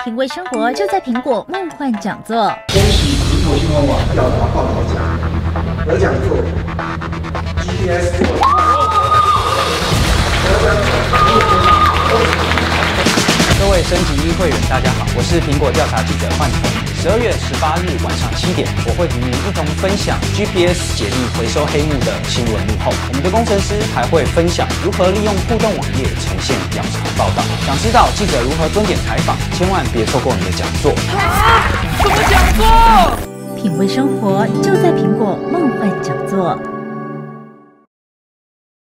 品味生活就在苹果梦幻讲座。 恭喜苹果新闻网调查报道奖得奖作品 GPS 做各位升级一会员，大家好，我是苹果调查记者焕成。12月18日晚上7点，我会与您一同分享 GPS 解密回收黑幕的新闻幕后。我们的工程师还会分享如何利用互动网页呈现调查报道。想知道记者如何蹲点采访，千万别错过我们的讲座。 什么讲座？ 品味生活就在苹果梦幻讲座。